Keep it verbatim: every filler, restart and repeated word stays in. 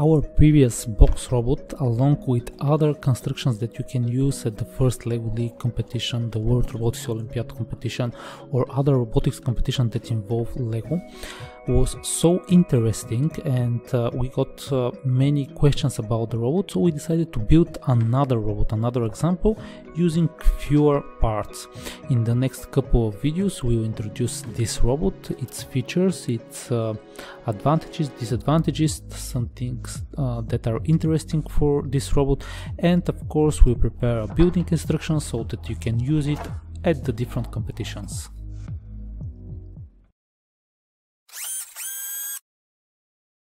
our previous box robot, along with other constructions that you can use at the first Lego League competition, the World Robotics Olympiad competition, or other robotics competition that involve Lego, was so interesting, and uh, we got uh, many questions about the robot, so we decided to build another robot, another example, using fewer parts. In the next couple of videos we will introduce this robot, its features, its uh, advantages, disadvantages, some things uh, that are interesting for this robot, and of course we'll prepare a building instruction so that you can use it at the different competitions.